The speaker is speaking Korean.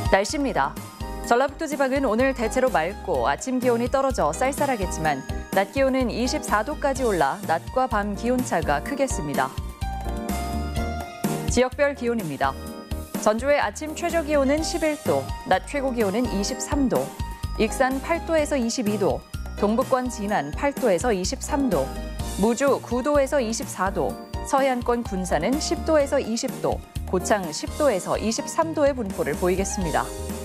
날씨입니다. 전라북도 지방은 오늘 대체로 맑고 아침 기온이 떨어져 쌀쌀하겠지만 낮 기온은 24도까지 올라 낮과 밤 기온차가 크겠습니다. 지역별 기온입니다. 전주의 아침 최저 기온은 11도, 낮 최고 기온은 23도, 익산 8도에서 22도, 동북권 진안 8도에서 23도, 무주 9도에서 24도, 서해안권 군산은 10도에서 20도, 고창 10도에서 23도의 분포를 보이겠습니다.